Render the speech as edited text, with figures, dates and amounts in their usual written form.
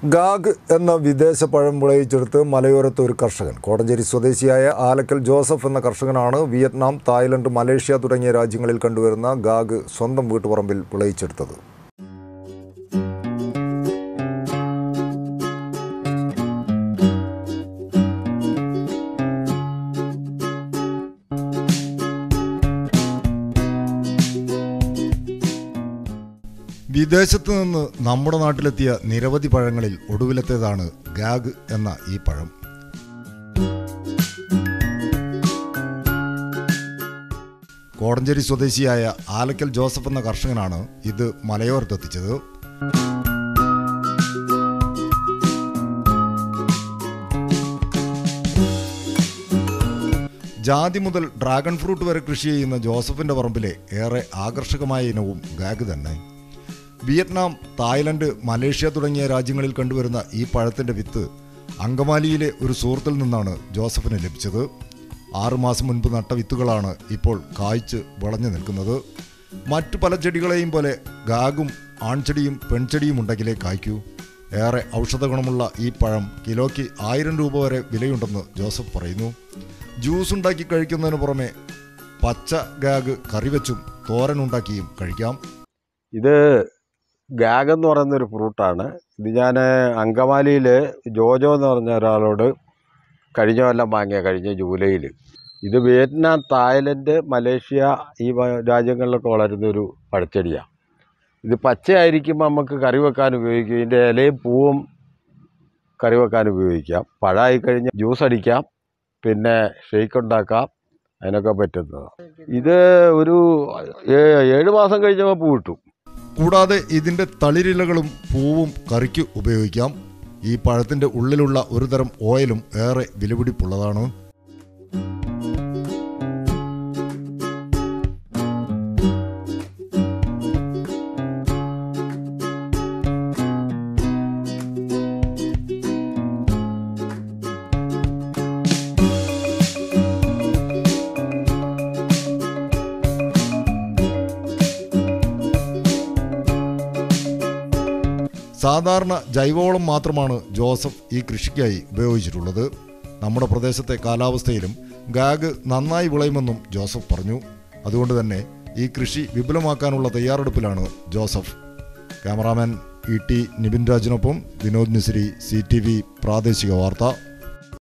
Gag എന്ന വിദേശ പഴം വിളയിച്ചെടുത്ത് മലയോരത്ത് ഒരു കർഷകൻ. കോടഞ്ചേരി സ്വദേശിയായ ആലക്കൽ ജോസഫ് എന്ന കർഷകനാണ് വിയറ്റ്നാം, തായ്ലൻഡ്, മലേഷ്യ തുടങ്ങിയ രാജ്യങ്ങളിൽ കണ്ടുവരുന്ന ഗാഗ് സ്വന്തം വീട്ടുപറമ്പിൽ വിളയിച്ചെടുത്തത്. വിദേശത്ത് നിന്ന് നമ്മുടെ നാട്ടിലെത്തിയ നിരവധി പഴങ്ങളിൽ ഒടുവിലത്തേതാണ് ഗാഗ് എന്ന ഈ പഴം. കോടഞ്ചേരി സ്വദേശിയായ ആലക്കൽ ജോസഫ് എന്ന കർഷകനാണ് ഇത് മലയോരത്തെത്തിച്ചത്. ജാതി മുതൽ ഡ്രാഗൺ ഫ്രൂട്ട് വരെ കൃഷി ചെയ്യുന്ന ജോസഫിന്റെ പറമ്പിലെ ഏറെ ആകർഷകമായ ഇനവും ഗാഗ് തന്നെ. വിയറ്റ്നാം, തായ്ലൻഡ്, മലേഷ്യ തുടങ്ങിയ രാജ്യങ്ങളിൽ കണ്ടുവരുന്ന ഈ പഴത്തിൻ്റെ വിത്ത് അങ്കമാലിയിലെ ഒരു സുഹൃത്തിൽ നിന്നാണ് ജോസഫിന് ലഭിച്ചത്. 6 മാസം മുൻപ് നട്ട വിത്തുകളാണ് ഇപ്പോൾ കായ്ച്ച് വിളഞ്ഞു നിൽക്കുന്നത്. മറ്റു പല ചെടികളെയും പോലെ ഗാഗും ആൺചെടിയും പെൺചെടിയും ഉണ്ടെങ്കിലേ കായ്ക്കൂ. ഏറെ ഔഷധ ഗുണമുള്ള ഈ പഴം കിലോയ്ക്ക് 1000 രൂപ വരെ വിലയുണ്ടെന്ന് ജോസഫ് പറയുന്നു. ജ്യൂസ് ഉണ്ടാക്കി കഴിക്കുന്നതിന് പുറമെ പച്ച ഗാഗ് കറിവെച്ചും തോരനുണ്ടാക്കിയും കഴിക്കാം. ഇത് ഗാഗ് എന്ന് പറയുന്നൊരു ഫ്രൂട്ടാണ്. ഇത് ഞാൻ അങ്കമാലിയിൽ ജോജോ എന്ന് പറഞ്ഞ ഒരാളോട് കഴിഞ്ഞ കൊല്ലം വാങ്ങിയ, കഴിഞ്ഞ ജൂലൈയിൽ. ഇത് വിയറ്റ്നാം, തായ്ലൻഡ്, മലേഷ്യ ഈ രാജ്യങ്ങളിലൊക്കെ വളരുന്നൊരു പഴച്ചെടിയാണ്. ഇത് പച്ചയായിരിക്കുമ്പോൾ നമുക്ക് കറി വെക്കാൻ ഉപയോഗിക്കും. ഇതിൻ്റെ ഇലയും പൂവും കറി വെക്കാൻ ഉപയോഗിക്കാം. പഴമായി കഴിഞ്ഞാൽ ജ്യൂസ് അടിക്കാം, പിന്നെ ഷേക്ക് ഉണ്ടാക്കാം, അതിനൊക്കെ പറ്റുന്നതാണ്. ഇത് ഒരു 7 മാസം കഴിഞ്ഞപ്പോൾ പൂ കിട്ടും. കൂടാതെ ഇതിൻ്റെ തളിരിലകളും പൂവും കറിക്ക് ഉപയോഗിക്കാം. ഈ പഴത്തിൻ്റെ ഉള്ളിലുള്ള ഒരു തരം ഓയിലും ഏറെ വിലപിടിപ്പുള്ളതാണ്. സാധാരണ ജൈവവളം മാത്രമാണ് ജോസഫ് ഈ കൃഷിക്കായി ഉപയോഗിച്ചിട്ടുള്ളത്. നമ്മുടെ പ്രദേശത്തെ കാലാവസ്ഥയിലും ഗാഗ് നന്നായി വിളയുമെന്നും ജോസഫ് പറഞ്ഞു. അതുകൊണ്ട് തന്നെ ഈ കൃഷി വിപുലമാക്കാനുള്ള തയ്യാറെടുപ്പിലാണ് ജോസഫ്. ക്യാമറാമാൻ ET നിബിൻ രാജിനൊപ്പം വിനോദ് മിശ്രി, CTV പ്രാദേശിക വാർത്ത.